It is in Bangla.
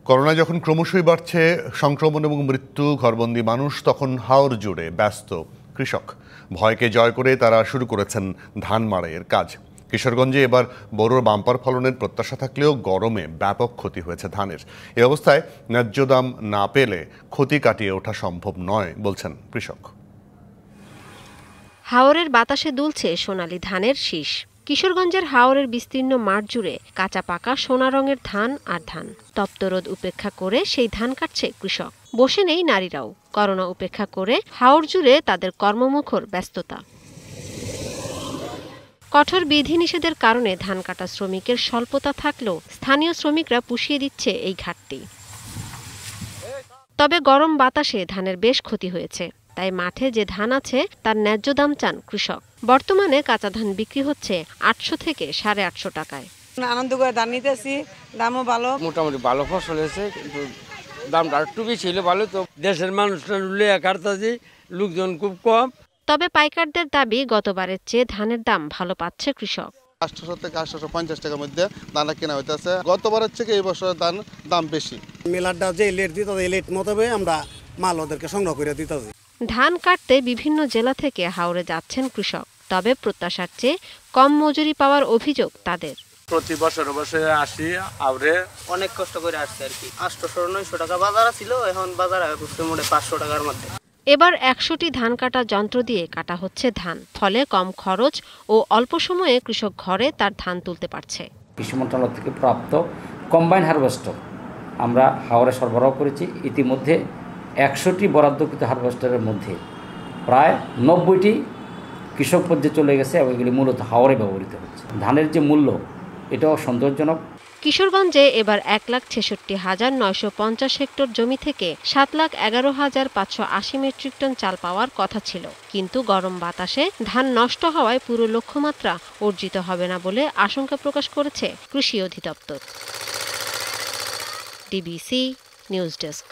করোনা যখন ক্রমশই বাড়ছে সংক্রমণ এবং মৃত্যু, ঘরবন্দি মানুষ, তখন হাওর জুড়ে ব্যস্ত কৃষক। ভয়কে জয় করে তারা শুরু করেছেন ধান মাড়াইয়ের কাজ। কিশোরগঞ্জে এবার বড় বাম্পার ফলনের প্রত্যাশা থাকলেও গরমে ব্যাপক ক্ষতি হয়েছে ধানের। এ অবস্থায় ন্যায্য দাম না পেলে ক্ষতি কাটিয়ে ওঠা সম্ভব নয় বলছেন কৃষক। হাওরের বাতাসে দুলছে সোনালী ধানের শীষ। কিশোরগঞ্জের হাওরের বিস্তীর্ণ মাঠ জুড়ে কাঁচা পাকা সোনা রঙের ধান আর ধান। তপ্ত রোদ উপেক্ষা করে সেই ধান কাটছে কৃষক। বসে নেই নারীরাও। করোনা উপেক্ষা করে হাওর জুড়ে তাদের কর্মমুখর ব্যস্ততা। কঠোর বিধিনিষেধের কারণে ধান কাটা শ্রমিকের স্বল্পতা থাকলেও স্থানীয় শ্রমিকরা পুষিয়ে দিচ্ছে এই ঘাটতি। তবে গরম বাতাসে ধানের বেশ ক্ষতি হয়েছে। তাই মাঠে যে ধান আছে তার ন্যায্য দাম চান কৃষক। বর্তমানে কাঁচা ধান বিক্রি হচ্ছে 800 থেকে 850 টাকায়। আনন্দ করে ধান নিতেছি, দামও ভালো, মোটামুটি ভালো ফসল হয়েছে, কিন্তু দামটা একটু বেশি হলে ভালো। তো দেশের মানুষরা কাটতাছি, লোকজন খুব কম। তবে পাইকারদের দাবি গতবারের চেয়ে ধানের দাম ভালো পাচ্ছে কৃষক। 800 থেকে 850 টাকার মধ্যে ধানটা কেনা হইতেছে। গতবারের থেকে এই বছর দাম বেশি। মেলারটা যে লেট দিত এই লেট মোতাবেক আমরা মাল ওদেরকে সংগ্রহ করে দিতেছি। ধান কাটতে বিভিন্ন জেলা থেকে হাওরে যাচ্ছেন কৃষক। তবে প্রত্যাশার চেয়ে কম মজুরি পাওয়ার অভিযোগ তাদের। প্রতি বছর আসি, আউরে অনেক কষ্ট করে আসছে আর কি। 800-900 টাকা বাজার ছিল, এখন বাজার মোটে 500 টাকার মধ্যে। এবার 100টি ধান কাটা যন্ত্র দিয়ে কাটা হচ্ছে ধান। ফলে কম খরচ ও অল্প সময়ে কৃষক ঘরে তার ধান তুলতে পারছে। কৃষি মন্ত্রণালয় থেকে প্রাপ্ত কম্বাইন হারভেস্টার আমরা হাওরে সরবরাহ করেছি। ইতিমধ্যে 100টি বরাদ্দকৃত হারভেস্টারের মধ্যে প্রায় 90টি কৃষক পর্যায়ে চলে গেছে এবং এগুলি মূলত হাওরে ব্যবহৃত হচ্ছে। ধানের যে মূল্য, এটাও সন্তোষজনক। কিশোরগঞ্জে এবার 1,66,950 হেক্টর জমি থেকে 7,11,580 মেট্রিক টন চাল পাওয়ার কথা ছিল। কিন্তু গরম বাতাসে ধান নষ্ট হওয়ায় পুরো লক্ষ্যমাত্রা অর্জিত হবে না বলে আশঙ্কা প্রকাশ করেছে কৃষি অধিদপ্তর। DBC news desk.